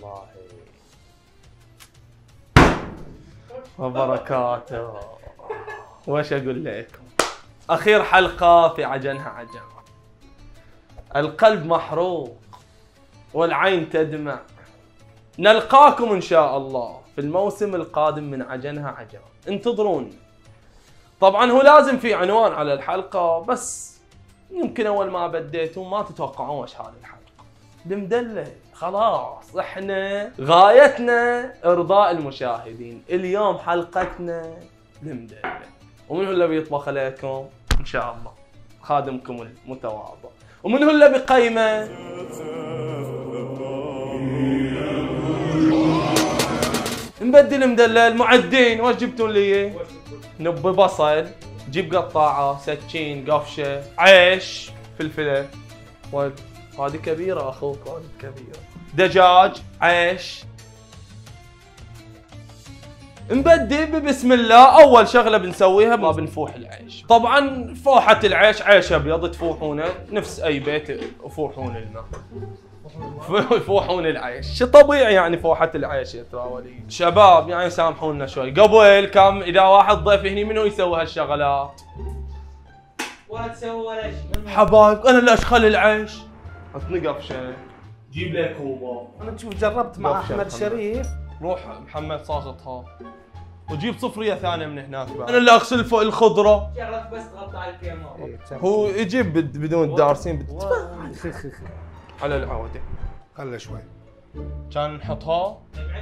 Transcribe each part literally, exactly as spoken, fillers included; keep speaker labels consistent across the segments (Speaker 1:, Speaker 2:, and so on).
Speaker 1: الله وبركاته. وش اقول لكم؟ اخير حلقة في عجنها عجن. القلب محروق والعين تدمع. نلقاكم ان شاء الله في الموسم القادم من عجنها عجن، انتظروني. طبعا هو لازم في عنوان على الحلقة، بس يمكن اول ما بديتوا ما تتوقعون وش هذه الحلقة. المدلل خلاص، احنا غايتنا ارضاء المشاهدين. اليوم حلقتنا المدلل. ومن هو اللي بيطبخ عليكم؟ ان شاء الله خادمكم المتواضع. ومن هو اللي بقيمه؟ نبدل مدلل. معدين وش جبتون لي؟ نب بصل، جيب قطاعة، سكين، قفشة، عيش، فلفلة. هذه كبيرة اخوك، هذه كبيرة. دجاج، عيش. نبدي بسم الله. اول شغلة بنسويها ما بنفوح العيش. طبعا فوحة العيش عيش ابيض تفوحونه نفس اي بيت، يفوحون الماء يفوحون العيش طبيعي يعني. فوحة العيش يا تراولي شباب يعني سامحونا شوي. قبل كان اذا واحد ضيف هني منو يسوي هالشغلات؟
Speaker 2: ولا تسوي ولا شيء
Speaker 1: حبايب. انا اللي اشخل العيش. عطني قفشه، جيب لي كوبا.
Speaker 2: انا تشوف جربت مع احمد شريف.
Speaker 1: روح محمد صاغطها وجيب صفريه ثانيه من هناك بعد. انا اللي اغسل فوق الخضره.
Speaker 2: شغلك بس تغطي على الكيماوي.
Speaker 1: هو يجيب بدون دارسين على العوده.
Speaker 3: خله شوي.
Speaker 1: كان نحطها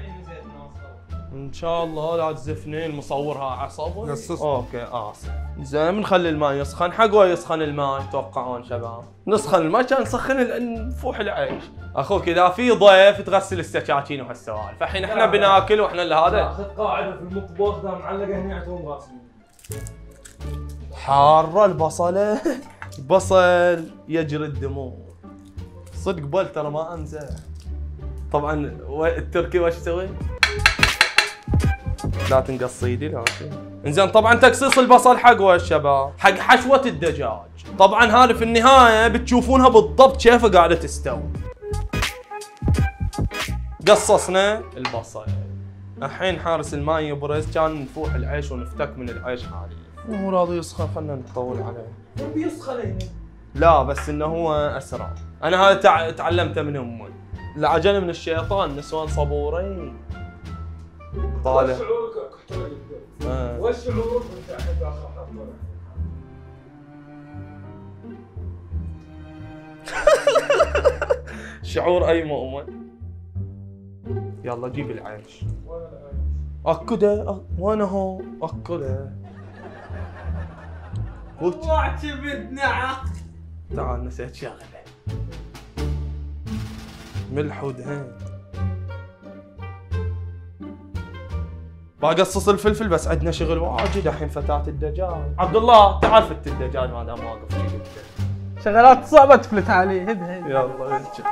Speaker 1: ان شاء الله. لا تزفني، المصورها عصب.
Speaker 3: قصص.
Speaker 1: اوكي اسف. زين بنخلي الماء يسخن. حق يسخن الماء يتوقعون شباب؟ نسخن الماء كان نسخن نفوح العيش. اخوك اذا في ضيف تغسل السكاكين وهالسوالف. الحين احنا بناكل واحنا اللي هذا.
Speaker 4: اخذ قاعده في المطبخ ده معلقه هنا عندهم غاسلين.
Speaker 1: حاره البصله. بصل يجري الدموع صدق. بل ترى ما امزح. طبعا التركي وش يسوي؟ لا تنقص ايدي لا. انزين طبعا تقصيص البصل حق وش شباب؟ حق حشوه الدجاج. طبعا هذه في النهايه بتشوفونها بالضبط كيف قاعده تستوي. قصصنا البصل. الحين حارس الماء يبرز. كان نفوح العيش ونفتك من العيش حاليا. مو راضي يسخن، خلنا نطول عليه.
Speaker 2: بيسخن هنا.
Speaker 1: لا بس انه هو اسرع. انا هذا تع... تعلمته من امي. العجن من الشيطان، نسوان صبورين. طالع.
Speaker 4: وش شعورك احترق
Speaker 1: آه.
Speaker 4: وش شعورك وانت احب اخر
Speaker 1: شعور اي مؤمن. يلا جيب العيش. اكده وانا هو اكده.
Speaker 2: واعتمد نعم.
Speaker 1: تعال نسيت شغله. ملح ودهن. بقصص الفلفل بس عندنا شغل واجد الحين. فتاة الدجاج. عبد الله تعال فت الدجاج ما دام واقف جيب.
Speaker 2: شغلات صعبة تفلت عليه. هد هد.
Speaker 1: يلا انت.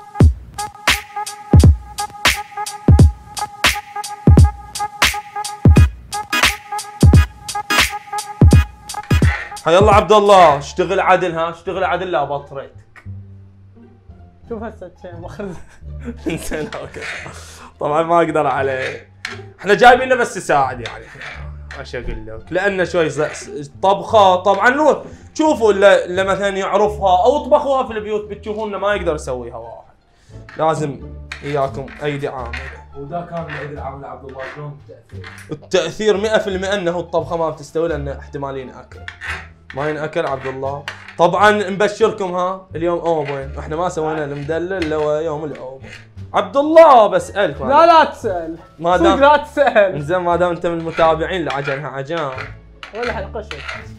Speaker 1: يلا عبد الله اشتغل عدل. ها اشتغل عدل. لا بطريتك.
Speaker 2: شوف هسه مخرج.
Speaker 1: انزين اوكي. طبعا ما اقدر عليه. احنا جايبينه بس يساعد يعني. ايش اقول لك؟ لانه شوي طبخه. طبعا لو تشوفوا اللي, اللي مثلا يعرفها او طبخوها في البيوت بتشوفون انه ما يقدر يسويها واحد. لازم اياكم ايدي عامله.
Speaker 4: وذا كان العيد العام لعبد الله. شلون التاثير؟
Speaker 1: التاثير مئة بالمئة انه الطبخه ما بتستوي لانه احتمال ينأكل. ما ينأكل عبد الله. طبعا نبشركم ها اليوم اوبن. احنا ما سوينا المدلل الا يوم الاوبن. عبد الله بسألك.
Speaker 2: لا لا تسأل.
Speaker 1: ما
Speaker 2: دام لا تسأل.
Speaker 1: زين ما دام انت من المتابعين لعجنها عجان.
Speaker 2: ولا حلقة شيء.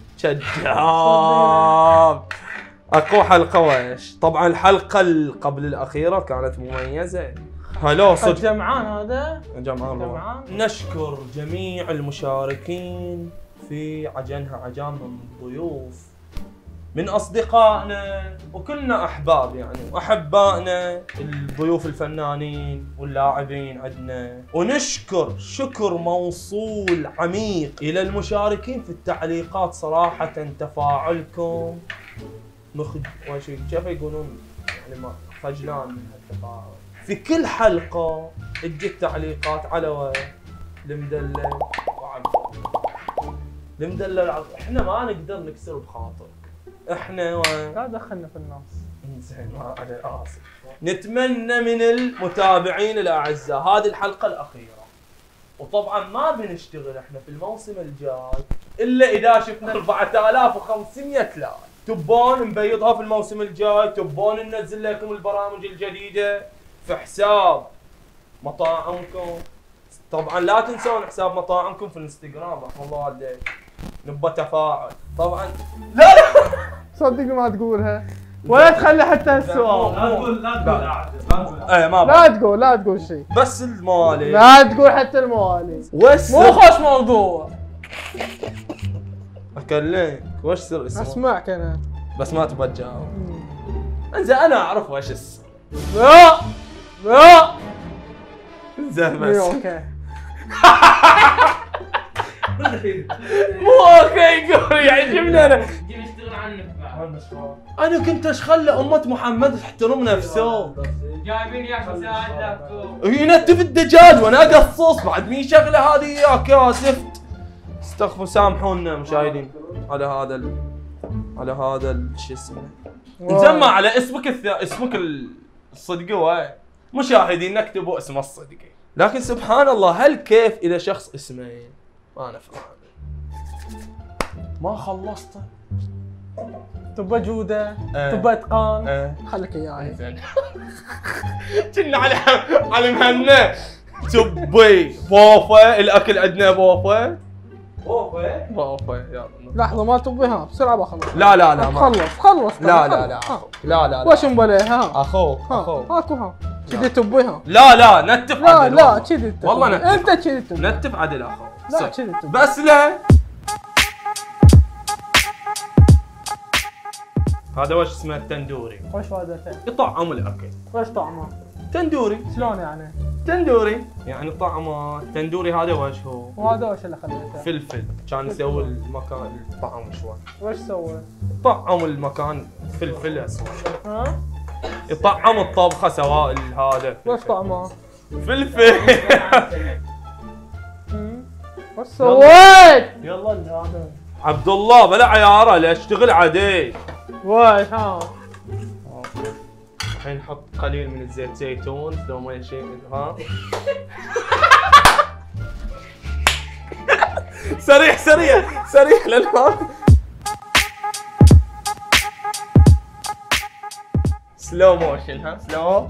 Speaker 1: شجاب. اقوى حلقة وش؟ طبعا الحلقة اللي قبل الأخيرة كانت مميزة. هلو صدق.
Speaker 2: جمعان هذا.
Speaker 1: جمعان.
Speaker 2: جمعان.
Speaker 1: نشكر جميع المشاركين في عجنها عجان من الضيوف، من أصدقائنا وكلنا أحباب يعني وأحبائنا الضيوف الفنانين واللاعبين عندنا. ونشكر شكر موصول عميق إلى المشاركين في التعليقات. صراحة تفاعلكم مخ... كيف يقولون يعني ما خجلان من هالتفاعل. في كل حلقه تجي التعليقات على وين؟ المدلل وعبد الله. المدلل وعبد الله. احنا ما نقدر نكسر بخاطرك. احنا وين؟
Speaker 2: لا دخلنا في الناس.
Speaker 1: زين ما انا اسف. نتمنى من المتابعين الاعزاء هذه الحلقه الاخيره. وطبعا ما بنشتغل احنا في الموسم الجاي الا اذا شفنا أربعة آلاف وخمسمئة لايك. تبون نبيضها في الموسم الجاي، تبون ننزل لكم البرامج الجديده في حساب مطاعمكم. طبعا لا تنسون حساب مطاعمكم في الانستغرام رحم الله عليك. نبى تفاعل طبعا. لا لا
Speaker 2: صدق ما تقولها ولا تخلي حتى السؤال.
Speaker 4: لا تقول لا تقول لا تقول.
Speaker 1: ايه ما
Speaker 2: لا تقول لا تقول شيء.
Speaker 1: بس الموالي
Speaker 2: لا تقول حتى الموالي.
Speaker 1: وش
Speaker 2: مو خوش موضوع.
Speaker 1: اكلمك وش سر اسمه؟
Speaker 2: اسمعك انا.
Speaker 1: بس ما تبى تجاوب. انزين انا اعرف وش السر.
Speaker 2: لا لا
Speaker 1: زين
Speaker 2: إيه،
Speaker 1: بس
Speaker 2: اوكي.
Speaker 1: مو اوكي يقول يعجبني انا.
Speaker 3: جيب اشتغل عنك بعد.
Speaker 1: انا كنت اشخل امة محمد تحترم نفسه.
Speaker 3: جايبين ياك مساعد لكم.
Speaker 1: ينتف الدجاج وانا اقصص بعد مين شغله هذه ياك يا زفت. استغفر سامحونا مشاهدين على هذا ال... على هذا ال... شو اسمه. نسمع على اسمك الث... اسمك الصدقي وين؟ مشاهدين نكتبوا اسم الصدقي. لكن سبحان الله هل كيف اذا شخص اسمين؟ ما انا فاهم. ما خلصت.
Speaker 2: تبى جوده
Speaker 1: إيه.
Speaker 2: تبى اتقان
Speaker 1: ايه
Speaker 2: خليك اياها.
Speaker 1: زين. كنا على على مهنا تبي بوفه الاكل عندنا بوفه.
Speaker 4: بوفه
Speaker 1: بوفه يلا.
Speaker 2: لحظه ما تبيها بسرعه بخلص.
Speaker 1: لا لا لا ما.
Speaker 2: خلص خلص
Speaker 1: لا لا لا
Speaker 2: ها.
Speaker 1: لا لا
Speaker 2: وش مبليه ها
Speaker 1: اخوك
Speaker 2: ها
Speaker 1: اخوك.
Speaker 2: هاكو ها كذي تبيها.
Speaker 1: لا لا نتف
Speaker 2: لا
Speaker 1: عدل
Speaker 2: لا
Speaker 1: والله.
Speaker 2: كذي انت
Speaker 1: والله
Speaker 2: تبي.
Speaker 1: نتف.
Speaker 2: انت كذي تبي.
Speaker 1: نتف عدل اخوك.
Speaker 2: لا
Speaker 1: صح.
Speaker 2: كذي تبي.
Speaker 1: بس لا هذا وش اسمه التندوري.
Speaker 2: وش فائدته؟
Speaker 1: يطعم الاكل.
Speaker 2: وش طعمه؟
Speaker 1: تندوري
Speaker 2: شلون يعني؟
Speaker 1: تندوري يعني طعمه التندوري هذا وش هو؟
Speaker 2: وهذا وش اللي خليته؟
Speaker 1: فلفل كان يسوي المكان الطعم شوي.
Speaker 2: وش سوى؟
Speaker 1: طعم المكان فلفل اسود.
Speaker 2: ها؟
Speaker 1: يطعم الطبخه سواء هذا
Speaker 2: وش طعمه؟
Speaker 1: فلفل.
Speaker 2: هم؟ وش سويت؟
Speaker 1: يلا هذا عبد الله بلا عياره لا اشتغل عادي.
Speaker 2: وش ها؟
Speaker 1: الحين نحط قليل من الزيت زيتون لو ما شيء ها. سريع سريع سريع للفاضي. سلو موشن ها سلو.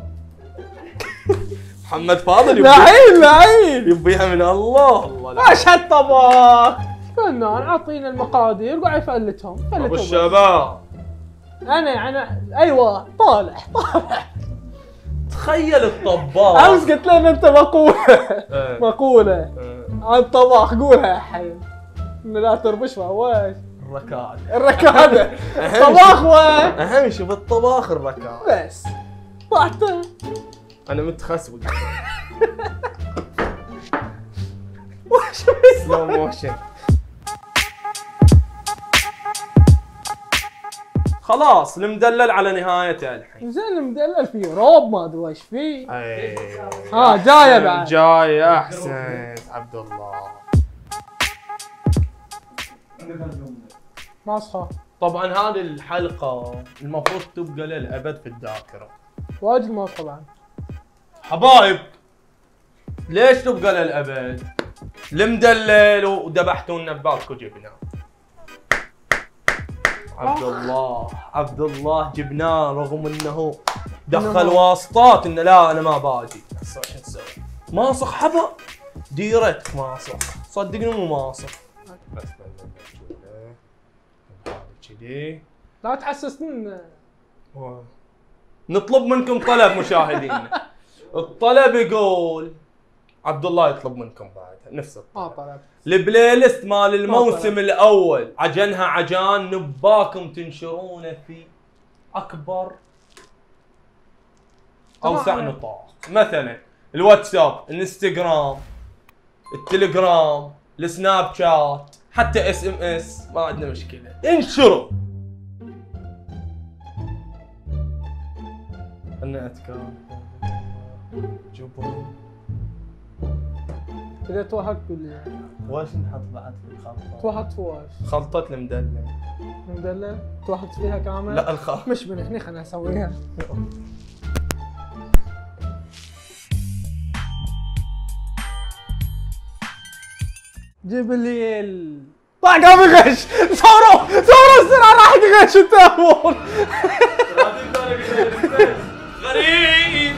Speaker 1: محمد فاضل يبي
Speaker 2: لعين لعين.
Speaker 1: يبيها من الله الله لا.
Speaker 2: وش هالطبخ؟ فنان اعطينا المقادير وقاعد يفلتهم.
Speaker 1: ابو
Speaker 2: فلتهم.
Speaker 1: الشباب
Speaker 2: انا انا ايوه طالع طالع.
Speaker 1: تخيل الطباخ.
Speaker 2: امس قلت لنا انت مقوله
Speaker 1: إيه.
Speaker 2: مقوله
Speaker 1: إيه.
Speaker 2: عن طباخ قولها يا حي. إن لا تربشها وش؟
Speaker 1: الركاد
Speaker 2: الركاده طباخ وين؟
Speaker 1: اهم شيء بالطباخ الركاد.
Speaker 2: بس طعته.
Speaker 1: انا متخسوق.
Speaker 2: وش
Speaker 1: سلو موشن. خلاص المدلل على نهايته الحين.
Speaker 2: زين مدلل فيه روب ما ادري وش فيه.
Speaker 1: اي
Speaker 2: ها جايه بعد.
Speaker 1: جاي احسن عبد الله.
Speaker 2: ماسخه.
Speaker 1: طبعا هذه الحلقه المفروض تبقى للابد في الذاكره.
Speaker 2: واجد ماسخه بعد.
Speaker 1: حبايب ليش تبقى للابد؟ المدلل وذبحتوا لنا ببالكم جبناه. عبد الله عبد الله جبناه رغم انه دخل واسطات انه لا انا ما باجي. هسه شو نسوي؟ ماسخ حبا ديرتك ماسخ صدقني مو ماسخ. بس كذي
Speaker 2: لا تحسسني.
Speaker 1: نطلب منكم طلب مشاهدينا. الطلب يقول عبد الله يطلب منكم بعد نفس الطلب.
Speaker 2: ما طلب.
Speaker 1: البلاي ليست مال الموسم الاول عجنها عجان نباكم تنشرونه في اكبر اوسع نطاق. مثلا الواتساب، الانستغرام، التليجرام، السناب شات، حتى اس ام اس ما عندنا مشكله. انشروا. انا اتكلم جبن.
Speaker 2: اذا توهقت قول لي.
Speaker 4: واش نحط بعد في الخلطة؟
Speaker 2: توهقت فواش.
Speaker 1: خلطة المدلل.
Speaker 2: مدلل؟ توهقت فيها كامل؟
Speaker 1: لا الخ.
Speaker 2: مش من هني خليني اسويها. جيب لي ال طاق قام يغش. صوروا صوروا السرعه راح يغش التلفون.
Speaker 1: غريب.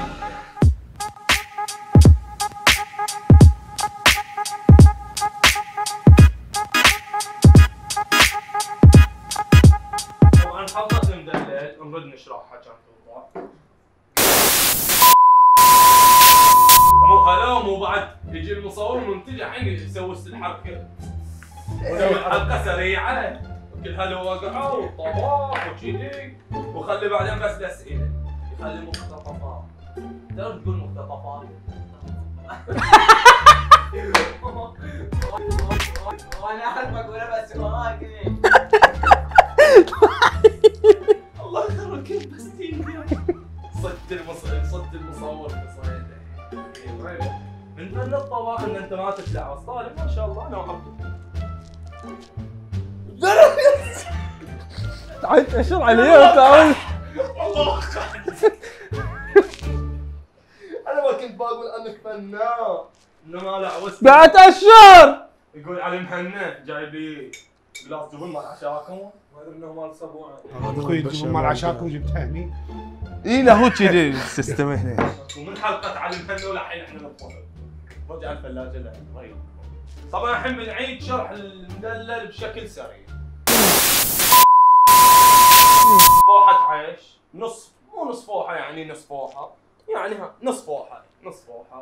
Speaker 1: طبعا خلطة المدلل نرد نشرحها كان توضح. مو هلا مو بعد يجي المصور المنتج الحين يسوي الحركة. الحلقة سريعة كل هلا وقعوا وطباخ وكذي وخلي بعدين بس الأسئلة يخلي مقتطفات. تقدر تقول مقتطفات؟
Speaker 3: وانا اعرفك وانا بسمعك.
Speaker 1: الله يخرك بس تيجي صد المصور صد المصور بصيده. من فن الطباخ ان انت ما تبلع بس طالب ما شاء الله انا وحبك.
Speaker 2: تعال اشر عليه وتعال.
Speaker 1: والله انا ما كنت بقول انك فنان انما لا وسط
Speaker 2: بعد اشر.
Speaker 1: يقول علي مهنا جايب لي جلاس جبن مال عشاكم ما ادري انه مال صبونه.
Speaker 5: اخوي تجيبون مال عشاكم جبتها هني.
Speaker 1: اي لا هو كذي السيستم هنا. ومن حلقه علي مهنا ولحين احنا نطبخ. رجع الثلاجه له رهيب. طبعا الحين بنعيد شرح المدلل بشكل سريع. فوحة عيش نصف مو نصف فوحة يعني نصف فوحة يعني ها نصف فوحة نصف فوحة.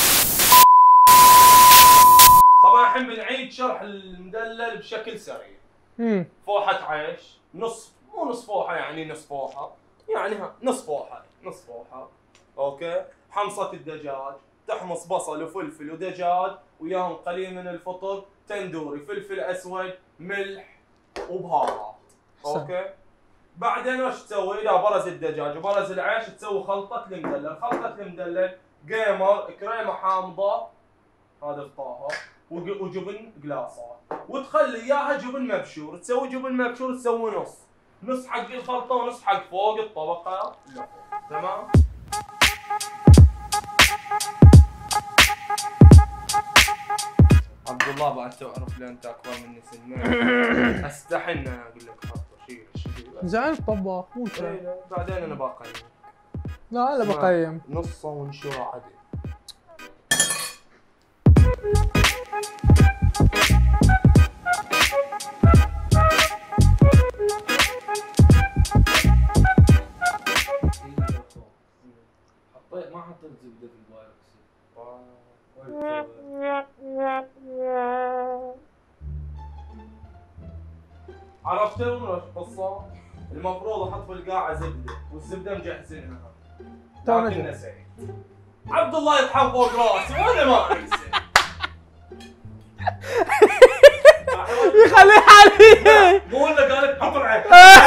Speaker 1: طبعا الحين بنعيد شرح المدلل بشكل سريع.
Speaker 2: امم
Speaker 1: فوحة عيش نصف مو نصف فوحة يعني نصف فوحة يعني ها نصف فوحة نصف فوحة. اوكي. حمصة الدجاج تحمص بصل وفلفل ودجاج وياهم قليل من الفطر تندوري فلفل اسود ملح وبهارات. اوكي. بعدين وش تسوي؟ اذا برز الدجاج وبرز العيش تسوي خلطة المدلل. خلطة المدلل قيمر كريمة حامضة هذا الطاهر وجبن قلاصات وتخلي اياها جبن مبشور. تسوي جبن مبشور تسوي نص نص حق الخلطة ونص حق فوق الطبقة اللي فوق. تمام؟ عبد الله بعد تعرف لان انت اكبر مني سنا استحي ان انا اقول لك خطه شيل شيل
Speaker 2: زعل الطباخ مو انت.
Speaker 1: إيه، بعدين انا بقيم.
Speaker 2: لا انا بقيم.
Speaker 1: نصه ونشوره عدل.
Speaker 4: حطيت ما حطيت زبده في البايركس.
Speaker 1: عرفتوا ولا القصه؟ المفروض احط في القاعه زبده والزبده مجهزينها لكن نسيت. عبد الله يطحن فوق راسي وانا ما انسى.
Speaker 2: يخليها عليه.
Speaker 1: مو الا قالت حط العين.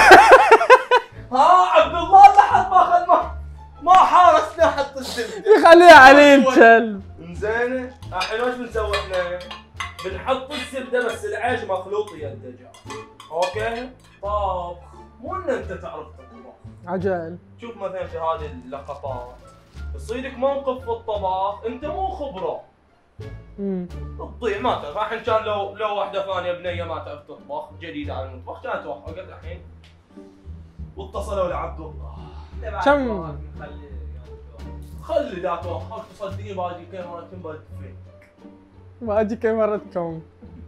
Speaker 1: ها عبد الله لحد ما اخذ ما ما حارسنا حط الزبده.
Speaker 2: يخليها عليه الكلب.
Speaker 1: زين الحين وش بنسوي احنا؟ بنحط الزبده بس العيش مخلوط ويا الدجاج. اوكي؟ طبخ مو ان انت تعرف تطبخ.
Speaker 2: عجل.
Speaker 1: شوف مثلا في هذه اللقطات يصيدك موقف في الطبخ انت مو خبره.
Speaker 2: امم
Speaker 1: تضيع ما تعرف. الحين كان لو لو واحده ثانيه بنيه ما تعرف تطبخ جديده على المطبخ كانت وقفت الحين واتصلوا لعبد الله.
Speaker 2: كم
Speaker 1: خلي ذا توقف تصدقني باجي كاميرتين بالتفين.
Speaker 2: ما اجي كاميرتكم.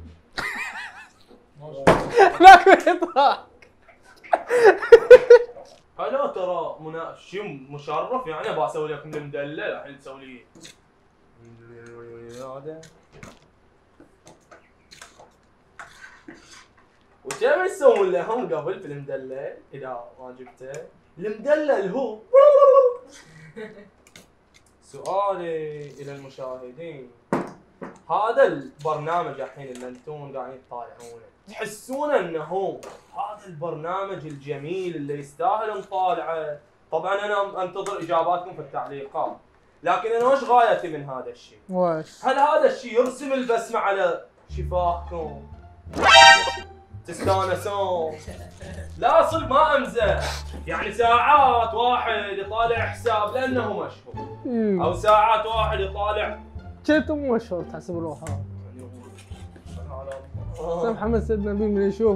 Speaker 2: لا يضحك.
Speaker 1: هلا ترى منا شيء مشرف يعني ابغى اسوي لكم المدلل الحين تسوي لي هذا. وكيف يسوون لهم قبل في المدلل اذا ما جبته؟ المدلل هو سؤالي الى المشاهدين، هذا البرنامج الحين اللي انتم قاعدين تطالعونه تحسون انه هذا البرنامج الجميل اللي يستاهل نطالعه؟ طبعا انا انتظر اجاباتكم في التعليقات. لكن انا وش غايتي من هذا الشيء؟
Speaker 2: وش؟
Speaker 1: هل هذا الشيء يرسم البسمه على شفاهكم؟ تستانسون؟ لا صدق ما امزح، يعني ساعات واحد يطالع حساب لانه مشهور، او ساعات واحد يطالع
Speaker 2: كنت مو مشهور تحسب روحه. سام محمد سيد نبيل من يشوف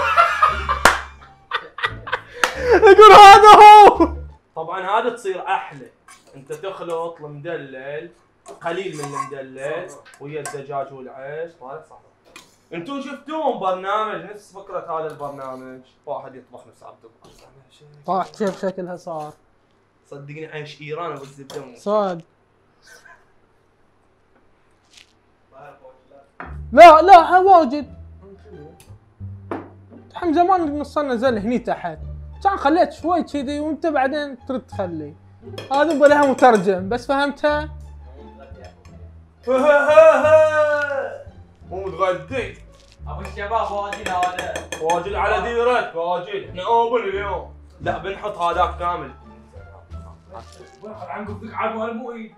Speaker 2: يقول هذا هو.
Speaker 1: طبعا هذا تصير احلى، انت تخلط المدلل قليل من المدلل ويا الدجاج والعيش طالع صح. انتم شفتون برنامج نفس فكره هذا البرنامج، واحد يطبخ نفس عبد الله.
Speaker 2: طاح كيف شكلها صار.
Speaker 1: صدقني عيش ايران بالزبده مو
Speaker 2: صاد. لا لا واجد. الحين زمان نصنا نزل هني تحت، كان خليت شوي كذي وانت بعدين ترد تخلي. هذا بلها مترجم بس فهمتها؟
Speaker 1: مو متغدي
Speaker 3: ابو الشباب واجد هذا
Speaker 1: واجد على ديرك واجد، احنا اوبن اليوم. لا بنحط هذاك كامل.
Speaker 4: عنكم عقب المؤيد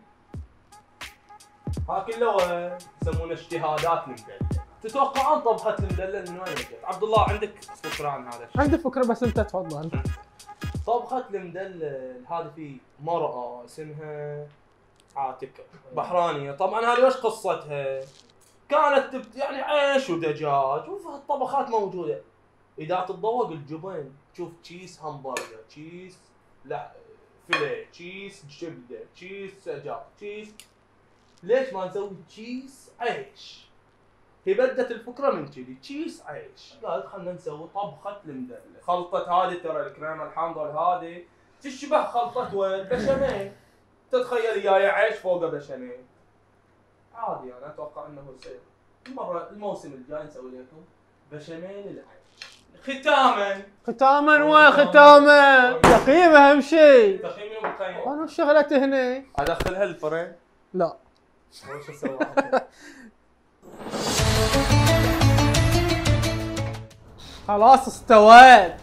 Speaker 1: ها كله يسمونه اجتهادات المدلل. تتوقعون طبخة المدلل من وين جت؟ عبد الله عندك فكرة عن هذا الشيء؟
Speaker 2: عندي فكرة بس انت تفضل.
Speaker 1: طبخة المدلل هذه في مرأة اسمها عاتكة بحرانية، طبعا هذه وش قصتها؟ كانت تبت يعني عيش ودجاج وهالطبخات موجودة. إذا تتذوق الجبن تشوف تشيس همبرجر، تشيس لا فيليه، تشيس جبدة، تشيس سجق، تشيس. ليش ما نسوي تشيس عيش؟ هي بدت الفكره من كذي، تشيس عيش. قالت خلينا نسوي طبخه المدلل. خلطه هذه ترى الكريمه الحامضه هذه تشبه خلطه وين؟ بشاميل. تتخيل جاي عيش فوقه بشاميل. عادي انا يعني اتوقع انه يصير. المره الموسم الجاي نسوي لكم بشاميل العيش. ختاما
Speaker 2: ختاما وختاما تقييم اهم شيء.
Speaker 1: تقييم منو بتقيم؟
Speaker 2: انا شغلت هنا.
Speaker 1: ادخلها الفرن؟
Speaker 2: لا.
Speaker 1: وش اسوي؟
Speaker 2: خلاص استويت.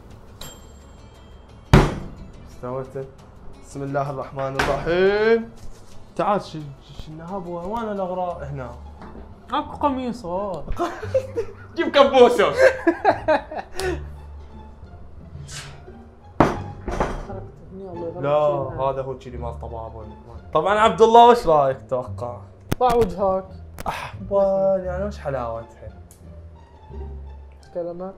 Speaker 1: استوت. بسم الله الرحمن الرحيم. تعال ش النهاب وين الاغراء هنا؟
Speaker 2: اكو قميصات.
Speaker 1: جيب كبوسه. لا هذا هو كذي مال طبابه. طبعا عبد الله وش رايك توقع؟
Speaker 2: طلع وجهك.
Speaker 1: احبال يعني وش حلاوتها؟
Speaker 2: كلمات.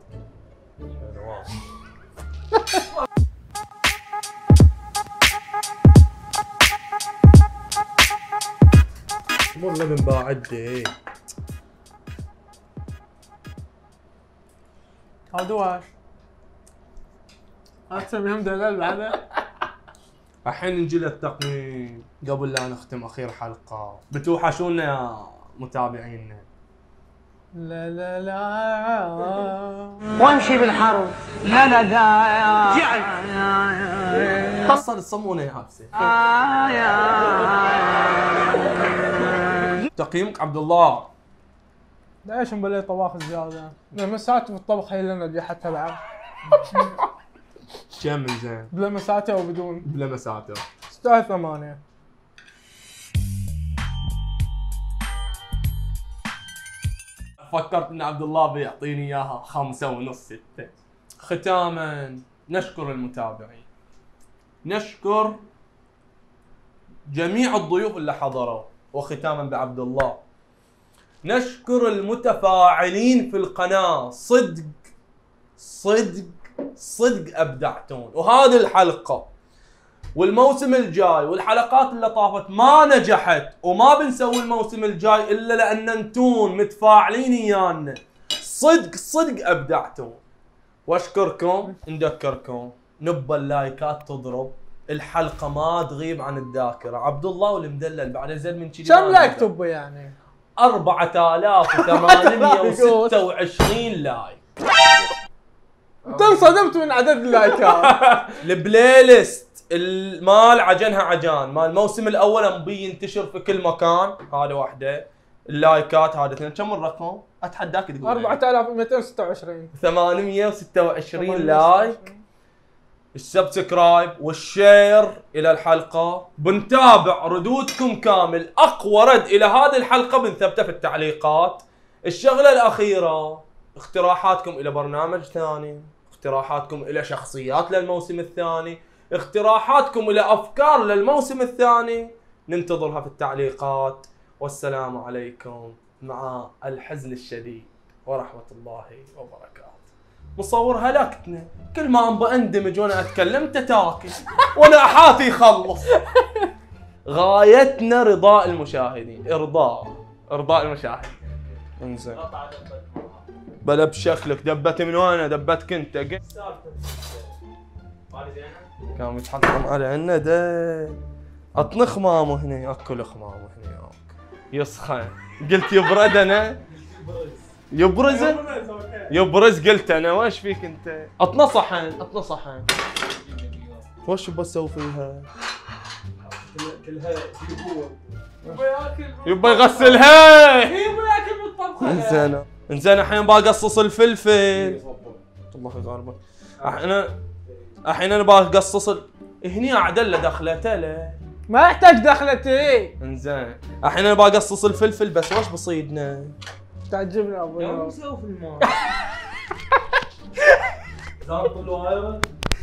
Speaker 1: والله من بعد
Speaker 2: هذا واش؟ هذا تسميهم دلال بعده؟
Speaker 1: الحين نجي للتقييم قبل لا نختم اخير حلقه. بتوحشونا يا متابعينا.
Speaker 2: لا لا لا
Speaker 6: وامشي بالحرب لا لا داعي
Speaker 1: حصل الصمونه يابسه. تقييمك عبد الله؟
Speaker 2: ليش مبلي طباخ زياده؟ لمساته في الطبخ هي اللي نجحتها بعد.
Speaker 1: كم من زين؟
Speaker 2: بلمساته وبدون؟
Speaker 1: بلمساته.
Speaker 2: ستة ثمانية.
Speaker 1: فكرت ان عبد الله بيعطيني اياها خمسة ونص ستة. ختاما نشكر المتابعين. نشكر جميع الضيوف اللي حضروا، وختاما بعبد الله نشكر المتفاعلين في القناة. صدق صدق صدق ابدعتون. وهذه الحلقة والموسم الجاي والحلقات اللي طافت ما نجحت، وما بنسوي الموسم الجاي الا لان انتون متفاعلين ايانا. صدق صدق ابدعتون. واشكركم. نذكركم نبى اللايكات تضرب، الحلقه ما تغيب عن الذاكره. عبد الله والمدلل بعد زين من كذي.
Speaker 2: كم لايك تبى يعني؟
Speaker 1: أربعة آلاف وثمانمئة وستة وعشرين لايك.
Speaker 2: انت انصدمت من عدد اللايكات.
Speaker 1: البلاي ليست المال عجنها عجان مال الموسم الاول مبي ينتشر في كل مكان. هذا واحده. اللايكات هذا اثنين. كم الرقم؟ اتحداك تقول
Speaker 2: أربعة آلاف ومئتين وستة وعشرين.
Speaker 1: ثمانمئة وستة وعشرين لايك. السبسكرايب والشير الى الحلقه. بنتابع ردودكم كامل. اقوى رد الى هذه الحلقه بنثبته في التعليقات. الشغله الاخيره، اقتراحاتكم الى برنامج ثاني، اقتراحاتكم الى شخصيات للموسم الثاني، اقتراحاتكم الى افكار للموسم الثاني، ننتظرها في التعليقات. والسلام عليكم مع الحزن الشديد ورحمه الله وبركاته. مصور هلكتنا، كل ما ابى اندمج وانا اتكلم تتاكل وانا احاتي يخلص. غايتنا رضاء المشاهدين، ارضاء ارضاء المشاهدين. انزين بلا بشكلك دبت من وين؟ دبتك انت. كان يتحطم على عنا ده. اطنخ خمامه هنا، اكل خمامه هنا يسخن. قلت يبرد انا؟ يبرز يبرز قلت انا. وش فيك انت؟ اطنا صحن اطنا صحن. وش بسوي فيها؟
Speaker 4: كلها يبوه
Speaker 3: يبغى ياكل
Speaker 1: يبا يغسلها.
Speaker 3: يبغى ياكل بالطبخه.
Speaker 1: انزين انزين الحين بقصص الفلفل. الله يغاربك. الحين الحين انا بقصص ال... هني عدله دخلته له.
Speaker 2: ما يحتاج دخلتي.
Speaker 1: انزين الحين انا بقصص الفلفل بس. وش بصيدنا؟
Speaker 2: تعجبني ابو
Speaker 3: يا
Speaker 2: يوم.
Speaker 3: مسوي في الماء.
Speaker 4: زانط الواير.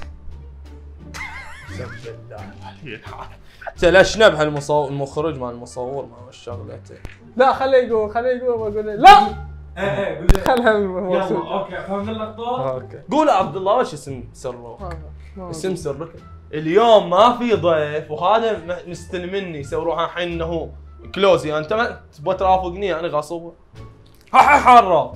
Speaker 1: بسم الله عليك. تلاشنا بهالمصور المخرج مال المصور ما هو شغلته.
Speaker 2: لا خليه يقول خليه يقول واقول له لا.
Speaker 4: ايه ايه قول لي.
Speaker 2: خلها
Speaker 4: يلا
Speaker 2: الموسم.
Speaker 4: اوكي فهمنا اللقطه.
Speaker 1: اوكي قول يا عبد الله وش اسم سره؟
Speaker 2: آه.
Speaker 1: اسم سرك. اليوم ما في ضيف وهذا م- مستلمني يسوروها الحين انه كلوزي. انت ما تبغى ترافقني انا غصب. ها ها حاره.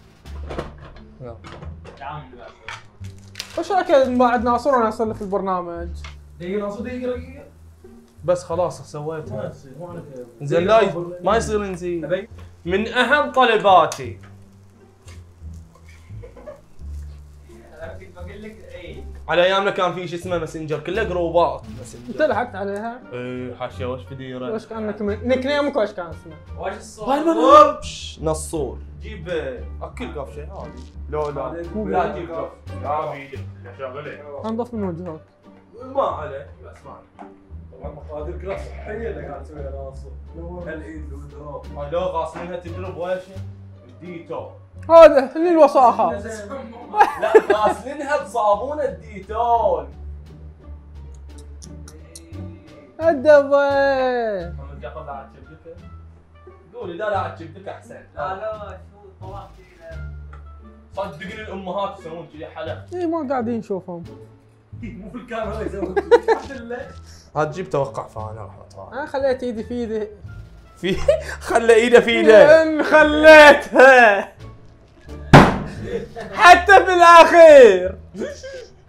Speaker 2: وش رايك بعد ناصر وانا اصلي في البرنامج؟
Speaker 4: دقيقه ناصر دقيقه دقيقه.
Speaker 1: بس خلاص سويتها.
Speaker 4: ما يصير مو انا كذا.
Speaker 1: زين لا ي- ما يصير نزيد.
Speaker 4: أبي.
Speaker 1: من اهم طلباتي
Speaker 3: كنت بقول لك اي
Speaker 1: على ايامنا كان في شيء اسمه ماسنجر كله جروبات
Speaker 2: انت
Speaker 1: ماسنجر.
Speaker 2: لحقت عليها؟
Speaker 1: ايه حاشيه وش بديره.
Speaker 2: وش كان نك- نيك نيمك وش كان اسمه؟
Speaker 3: وايش الصوت؟
Speaker 1: وش نصور. جيب اكل قفشه هذه. لا لا
Speaker 2: مو
Speaker 1: لا
Speaker 2: بيدك.
Speaker 1: جيب قفشه. لا بيدك شغله.
Speaker 2: انظف من وجهك.
Speaker 1: ما عليه اسمع.
Speaker 4: طبعا مقادير كلها صحيه اللي قاعد تسويها ناصر. الايد والدراب.
Speaker 1: لو غاسلينها تدرب ولا شيء. الديتول.
Speaker 2: هذا اللي الوساخه.
Speaker 1: لا غاسلينها بصابون الديتول.
Speaker 2: الدواء.
Speaker 1: محمد جعفر لا عاد شبدك. قولي لا لا عاد شبدك احسن.
Speaker 3: لا لا شو طلعت فينا.
Speaker 1: صدقني الامهات يسوون كذي حلا.
Speaker 2: اي ما قاعدين نشوفهم.
Speaker 4: مو في الكاميرا يسوون الحمد لله.
Speaker 1: هاد جيب توقع فانا رحمة الله.
Speaker 2: انا خليت ايدي في ايدي.
Speaker 1: في خلى ايده في ايده.
Speaker 2: لان خليتها حتى في الاخير.